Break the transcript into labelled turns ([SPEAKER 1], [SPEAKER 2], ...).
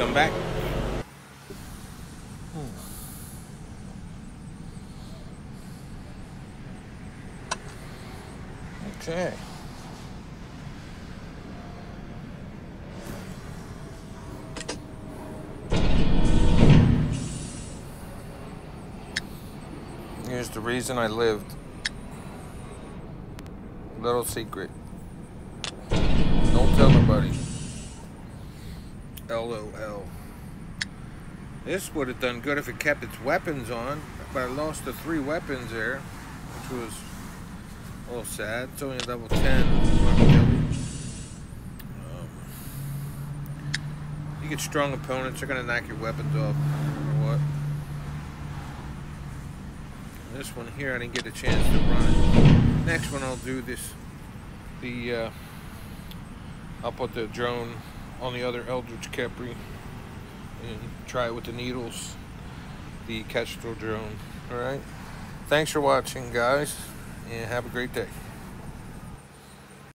[SPEAKER 1] coming back. Okay. Here's the reason I lived. Little secret. Don't tell nobody. LOL. This would have done good if it kept its weapons on, but I lost the 3 weapons there, which was a little sad. It's only a level 10. You get strong opponents, they're going to knock your weapons off, no matter what. This one here, I didn't get a chance to run it. Next one, I'll do this. I'll put the drone on the other Eldritch Khepri and try it with the needles, the Kestrel drone. All right. Thanks for watching, guys, and have a great day.